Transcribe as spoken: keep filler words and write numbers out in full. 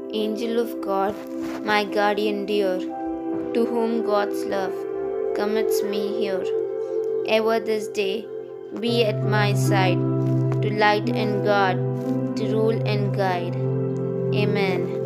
Angel of God, my guardian dear, to whom God's love commits me here, ever this day be at my side, to light and guard, to rule and guide. Amen.